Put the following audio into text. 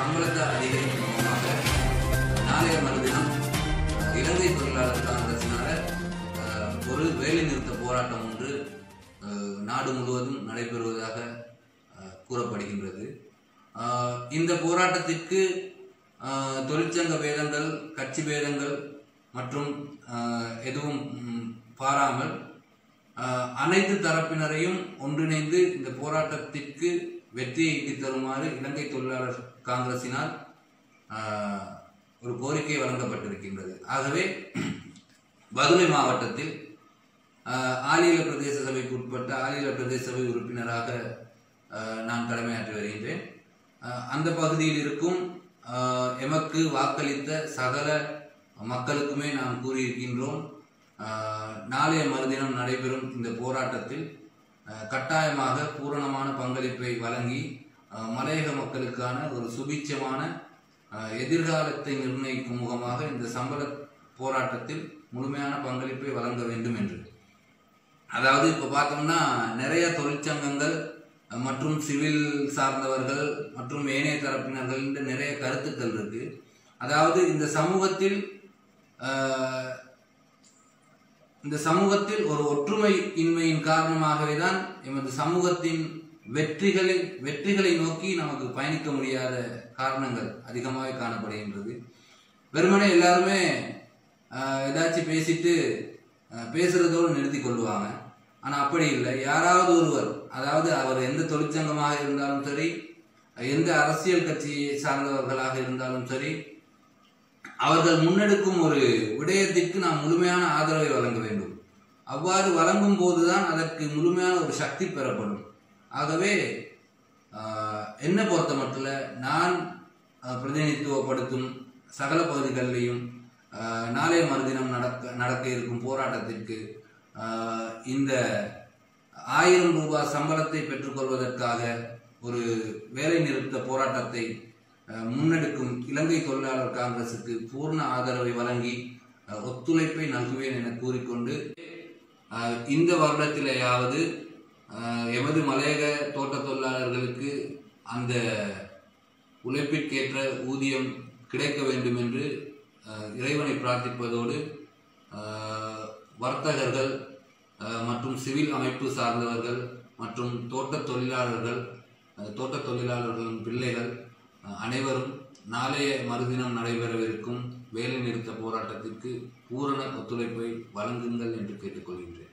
சம்பளத்தை அதிகரிக்கும் மூலமாக நாளைய மறுதினம் இலங்கை தொழிலாளர் காங்கிரசினால ஒரு வேலைநிறுத்த போராட்டம் ஒன்று நாடு முழுவதும் நடைபெறுவதாக கூறப்படுகின்றது. இந்த போராட்டத்திற்கு தொழிற்சங்க பேதங்கள், கட்சி பேதங்கள் மற்றும் எதுவும் பாராமல் அனைத்து தரப்பினரையும் ஒன்றிணைந்து இந்த போராட்டத்திற்கு வெற்றியை ஈட்டி தருமாறு இலங்கை தொழிலாளர் காங்கிரசினால் ஒரு கோரிக்கை வழங்கப்பட்டிருக்கின்றது. ஆகவே பதுளை மாவட்டத்தில் ஆலியில பிரதேச சபைக்கு உட்பட்ட ஆலியில பிரதேச சபை உறுப்பினராக நான் கடமையாற்றி வருகின்றேன். அந்த பகுதியில் இருக்கும் எமக்கு வாக்களித்த சகல மக்களுக்குமே நாம் கூறியிருக்கின்றோம், நாளைய மறுதினம் நடைபெறும் இந்த போராட்டத்தில் கட்டாயமாக பூரணமான பங்களிப்பை வழங்கி மலையக மக்களுக்கான ஒரு சுபீட்சமான எதிர்காலத்தை நிர்ணயிக்கும் முகமாக இந்த சம்பள போராட்டத்தில் முழுமையான பங்களிப்பை வழங்க வேண்டும் என்று. அதாவது இப்போ பார்த்தோம்னா நிறைய தொழிற்சங்கங்கள் மற்றும் சிவில் சார்ந்தவர்கள் மற்றும் ஏனைய தரப்பினர்கள் நிறைய கருத்துக்கள் இருக்கு. அதாவது இந்த சமூகத்தில் ஒரு ஒற்றுமை இன்மையின் காரணமாகவே தான் எமது சமூகத்தின் வெற்றிகளை நோக்கி நமக்கு பயணிக்க முடியாத காரணங்கள் அதிகமாக காணப்படுகின்றது. வெறுமனே எல்லாருமே ஏதாச்சும் பேசிட்டு பேசுறதோடு நிறுத்தி கொள்வாங்க. ஆனால் அப்படி இல்லை. யாராவது ஒருவர், அதாவது அவர் எந்த தொழிற்சங்கமாக இருந்தாலும் சரி, எந்த அரசியல் கட்சியை சார்ந்தவர்களாக இருந்தாலும் சரி, அவர்கள் முன்னெடுக்கும் ஒரு விடயத்திற்கு நாம் முழுமையான ஆதரவை வழங்க வேண்டும். அவ்வாறு வழங்கும் போதுதான் அதற்கு முழுமையான ஒரு சக்தி பெறப்படும். ஆகவே என்னை பொறுத்த மட்டும் நான் பிரதிநிதித்துவப்படுத்தும் சகல பகுதிகளிலையும் நாளைய மறுதினம் நடக்க இருக்கும் போராட்டத்திற்கு இந்த 1000 ரூபாய் சம்பளத்தை பெற்றுக்கொள்வதற்காக ஒரு வேலை நிறுத்த போராட்டத்தை முன்னெடுக்கும் இலங்கை தொழிலாளர் காங்கிரசுக்கு பூர்ண ஆதரவை வழங்கி ஒத்துழைப்பை நல்குவேன் என கூறிக்கொண்டு, இந்த வருடத்திலேயாவது எமது மலையக தோட்ட தொழிலாளர்களுக்கு அந்த உழைப்பிற்கேற்ற ஊதியம் கிடைக்க வேண்டும் என்று இறைவனை பிரார்த்திப்பதோடு, வர்த்தகர்கள் மற்றும் சிவில் அமைப்பு சார்ந்தவர்கள் மற்றும் தோட்ட தொழிலாளர்களின் பிள்ளைகள் அனைவரும் நாளைய மறுதினம் நடைபெறவிருக்கும் வேலை நிறுத்த போராட்டத்திற்கு பூரண ஒத்துழைப்பை வழங்குங்கள் என்று கேட்டுக்கொள்கின்றேன்.